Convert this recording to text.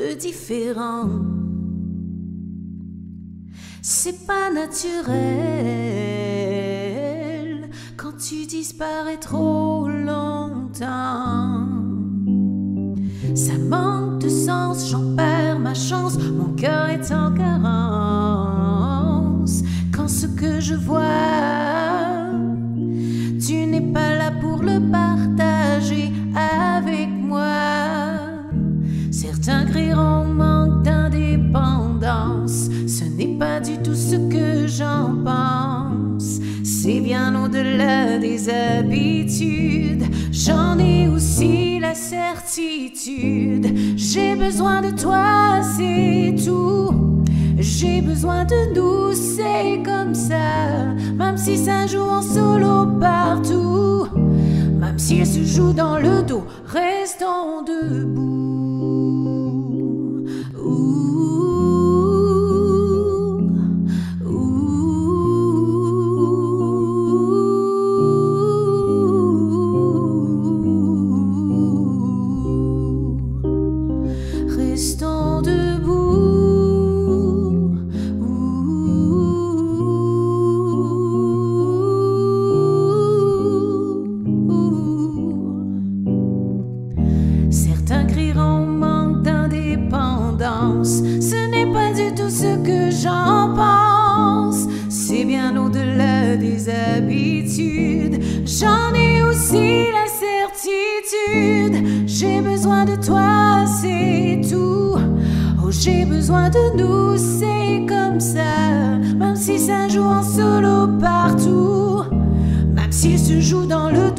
de différent. C'est pas naturel quand tu disparais trop longtemps. Ça manque de sens, j'en perds ma chance, mon cœur est en carence. Quand ce que je vois, tu n'es pas là pour le partager avec moi. Certains crieront manque d'indépendance, ce n'est pas du tout ce que j'en pense. C'est bien au-delà des habitudes, j'en ai aussi la certitude. J'ai besoin de toi, c'est tout. J'ai besoin de nous, c'est comme ça. Même si ça joue en solo partout, même si elle se joue dans le dos, restons debout. Restons debout. Certains crieront manque d'indépendance, ce n'est pas du tout ce que j'en pense. C'est bien au-delà des habitudes, j'en ai aussi la certitude. J'ai besoin de toi, c'est tout. Oh, j'ai besoin de nous, c'est comme ça. Même si ça joue en solo partout, même s'il se joue dans le